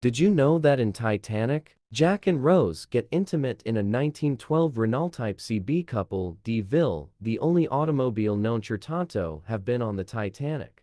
Did you know that in Titanic, Jack and Rose get intimate in a 1912 Renault Type CB couple de Ville, the only automobile known to tanto have been on the Titanic?